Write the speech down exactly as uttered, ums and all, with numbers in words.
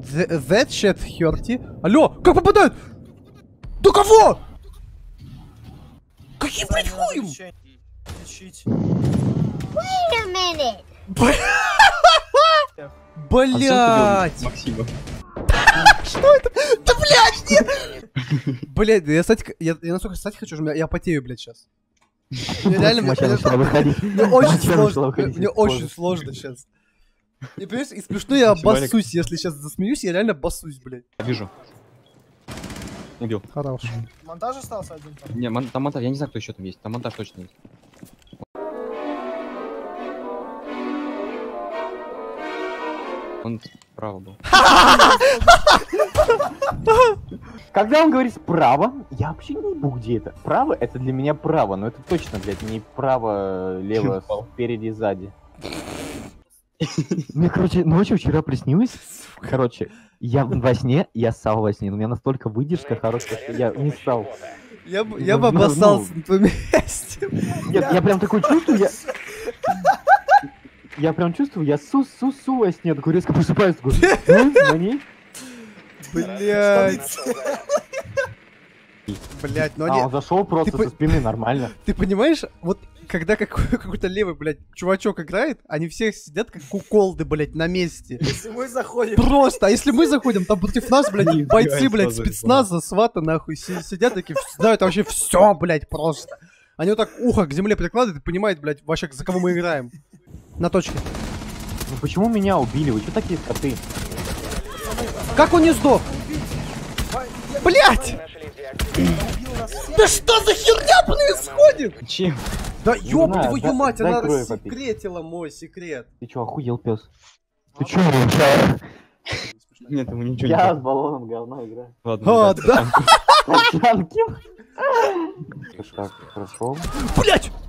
That shit hurty. Алло, как попадают? Да кого? Каким, блядь, хуем? Блять! Максима. Что это? Да, блядь, нет! Блядь, я, кстати, я, я настолько стать хочу, что я потею, блядь, сейчас. Мне реально, мне очень сложно, мне очень сложно сейчас. И, понимаешь, и смешно я обоссусь, если сейчас засмеюсь, я реально обоссусь, блядь. Вижу. Убил. Хорош. Монтаж остался один там? Не, мон там монтаж, я не знаю, кто еще там есть. Там монтаж точно есть. Он справа был. Когда он говорит справа, я вообще не ебу, где это. Право — это для меня право, но это точно, блядь, не право, лево, спереди, сзади. Мне, короче, ночью вчера приснилось, короче, я во сне, я ссал во сне, но у меня настолько выдержка хорошая, что я не ссал. Я бы, я бы обоссался на твоем месте. Нет, я прям такой чувствую, я... Я прям чувствую, я су-су-су во сне, такой резко просыпаюсь, такой, ну, на ней. Блять. Блять, ну они... А, он зашел просто со спины, нормально. Ты понимаешь, вот когда какой-то левый, блядь, чувачок играет, они все сидят как куколды, блядь, на месте. Если мы заходим... Просто, а если мы заходим, там против нас, блядь, бойцы, блядь, спецназа, свата, нахуй, сидят такие, знают вообще все, блядь, просто. Они вот так ухо к земле прикладывают и понимают, блядь, вообще, за кого мы играем. На точке. Ну почему меня убили? Вы что такие скоты? Как он не сдох? Блять! Да что за херня происходит? Чем? Да ёб твою да, мать, дай она крови попить. рассекретила мой секрет. Ты чё, охуел, пес? Ты чё, вообще? Нет, ему ничего не Я с так. баллоном говно играю. Ладно, А, да? Танки. Так, хорошо. Блять!